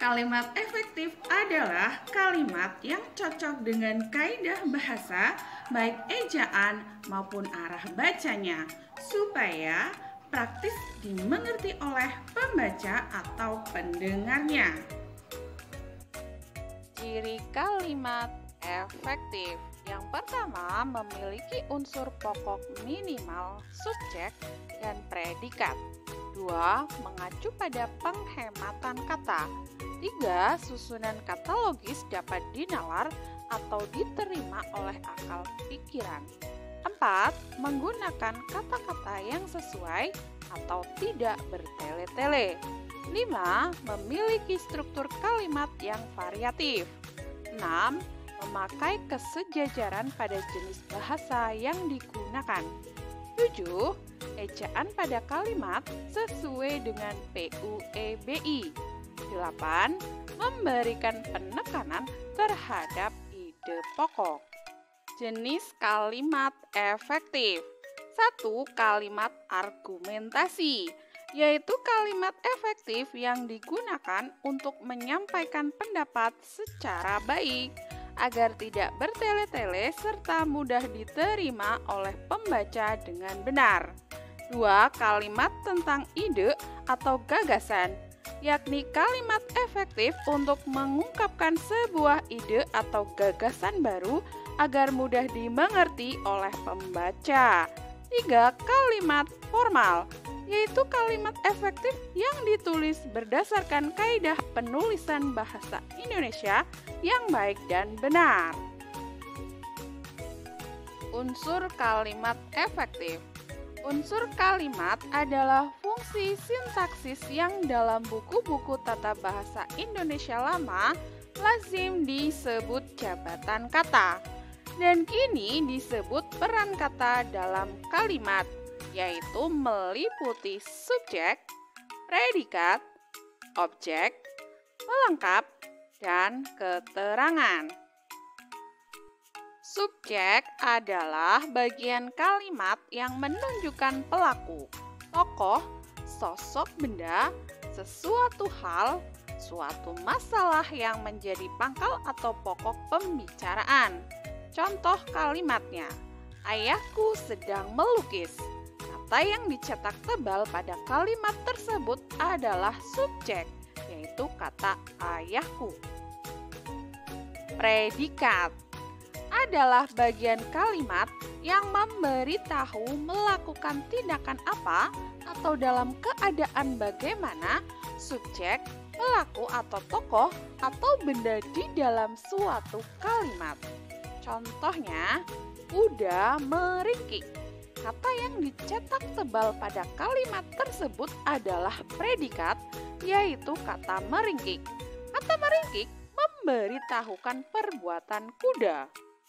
Kalimat efektif adalah kalimat yang cocok dengan kaidah bahasa, baik ejaan maupun arah bacanya, supaya praktis dimengerti oleh pembaca atau pendengarnya. Ciri kalimat efektif. Yang pertama, memiliki unsur pokok minimal, subjek, dan predikat. 2. Mengacu pada penghematan kata. 3. Susunan kata logis dapat dinalar atau diterima oleh akal pikiran. 4. Menggunakan kata-kata yang sesuai atau tidak bertele-tele. 5. Memiliki struktur kalimat yang variatif. 6. Memakai kesejajaran pada jenis bahasa yang digunakan. 7. Ejaan pada kalimat sesuai dengan PUEBI. 8. Memberikan penekanan terhadap ide pokok. Jenis kalimat efektif. 1. Kalimat argumentasi, yaitu kalimat efektif yang digunakan untuk menyampaikan pendapat secara baik agar tidak bertele-tele serta mudah diterima oleh pembaca dengan benar. 2. Kalimat tentang ide atau gagasan, yakni kalimat efektif untuk mengungkapkan sebuah ide atau gagasan baru agar mudah dimengerti oleh pembaca. 3. Kalimat formal, yaitu kalimat efektif yang ditulis berdasarkan kaidah penulisan bahasa Indonesia yang baik dan benar. Unsur kalimat efektif. Unsur kalimat adalah fungsi sintaksis yang dalam buku-buku tata bahasa Indonesia lama lazim disebut jabatan kata, dan kini disebut peran kata dalam kalimat, yaitu meliputi subjek, predikat, objek, pelengkap, dan keterangan. Subjek adalah bagian kalimat yang menunjukkan pelaku, tokoh, sosok benda, sesuatu hal, suatu masalah yang menjadi pangkal atau pokok pembicaraan. Contoh kalimatnya, ayahku sedang melukis. Kata yang dicetak tebal pada kalimat tersebut adalah subjek, yaitu kata ayahku. Predikat adalah bagian kalimat yang memberitahu melakukan tindakan apa atau dalam keadaan bagaimana subjek, pelaku atau tokoh atau benda di dalam suatu kalimat. Contohnya, kuda meringkik. Kata yang dicetak tebal pada kalimat tersebut adalah predikat, yaitu kata meringkik. Kata meringkik memberitahukan perbuatan kuda.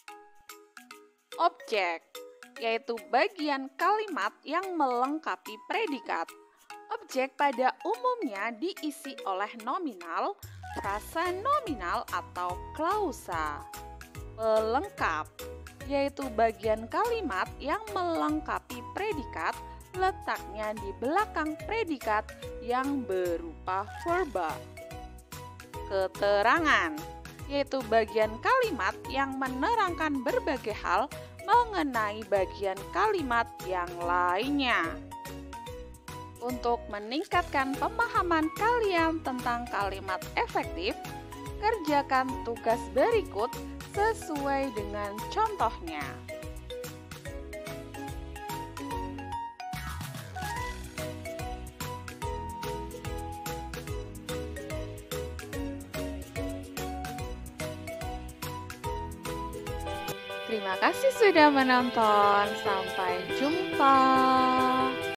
Objek, yaitu bagian kalimat yang melengkapi predikat. Objek pada umumnya diisi oleh nominal, frasa nominal atau klausa. Pelengkap, yaitu bagian kalimat yang melengkapi predikat, letaknya di belakang predikat yang berupa verba. Keterangan, yaitu bagian kalimat yang menerangkan berbagai hal mengenai bagian kalimat yang lainnya. Untuk meningkatkan pemahaman kalian tentang kalimat efektif, kerjakan tugas berikut sesuai dengan contohnya. Terima kasih sudah menonton. Sampai jumpa.